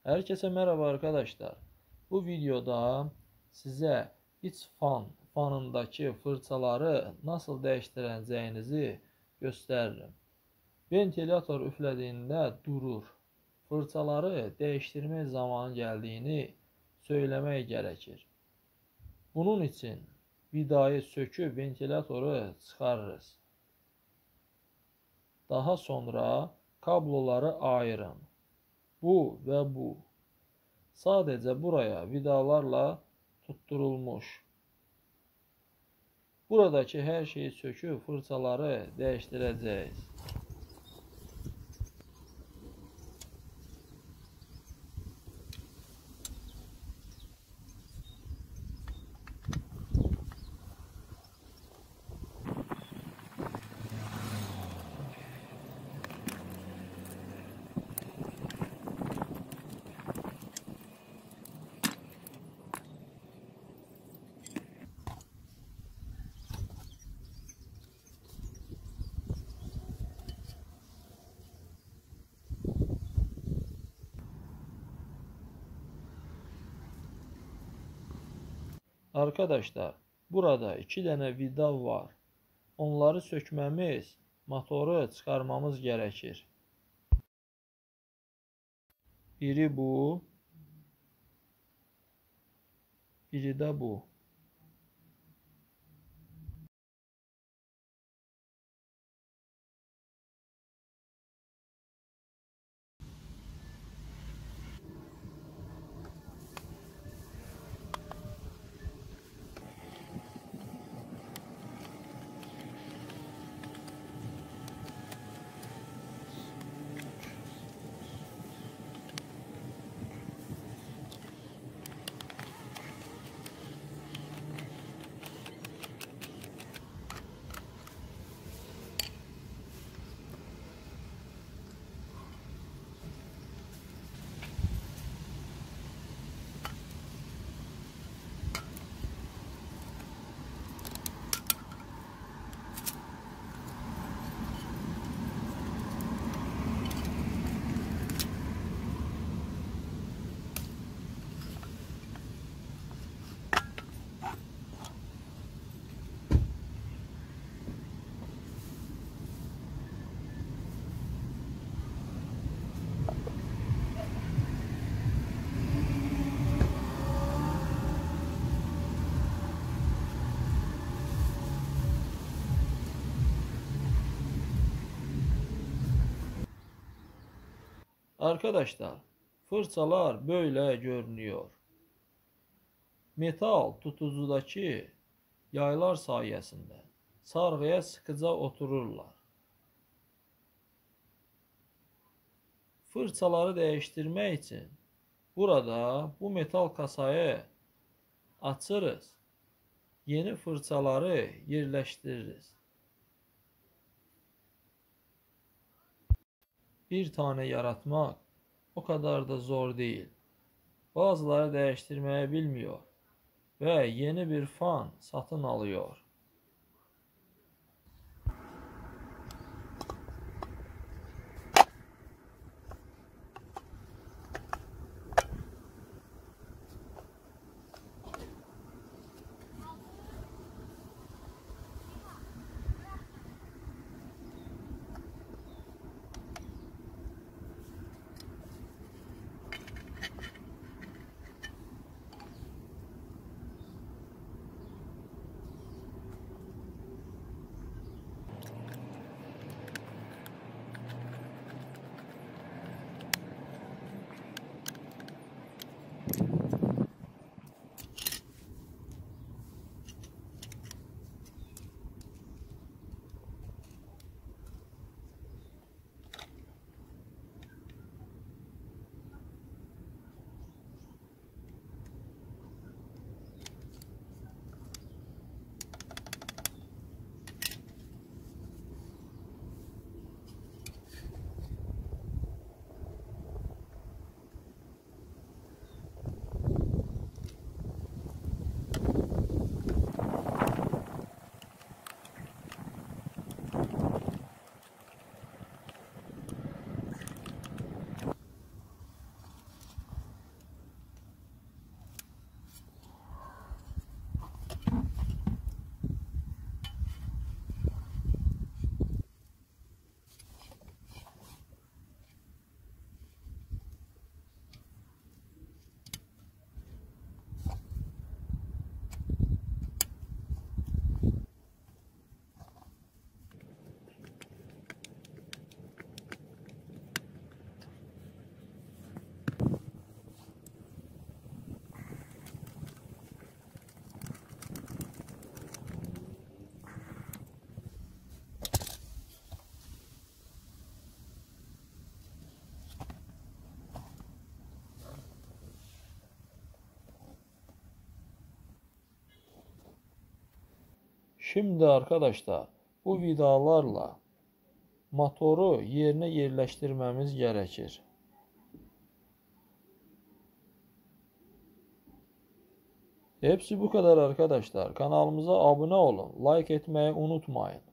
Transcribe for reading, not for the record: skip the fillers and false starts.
Herkese merhaba arkadaşlar. Bu videoda size iç fanındaki fırçaları nasıl değiştireceğinizi gösteririm. Ventilator üflediğinde durur. Fırçaları değiştirme zamanı geldiğini söylemeye gerekir. Bunun için vidayı söküp ventilatoru çıkarırız. Daha sonra kabloları ayırın. Bu ve bu. Sadece buraya vidalarla tutturulmuş. Buradaki her şeyi söküp fırçaları değiştireceğiz. Arkadaşlar, burada 2 tane vida var. Onları sökmemiz, motoru çıxarmamız gerekir. Biri bu, biri de bu. Arkadaşlar, fırçalar böyle görünüyor. Metal tutucudaki yaylar sayesinde sarğıya sıkıca otururlar. Fırçaları değiştirmek için burada bu metal kasayı açırız. Yeni fırçaları yerleştiririz. Bir tane yaratmak o kadar da zor değil. Bazıları değiştirmeyi bilmiyor ve yeni bir fan satın alıyor. Şimdi arkadaşlar bu vidalarla motoru yerine yerleştirmemiz gerekir. Hepsi bu kadar arkadaşlar. Kanalımıza abone olun. Like etmeyi unutmayın.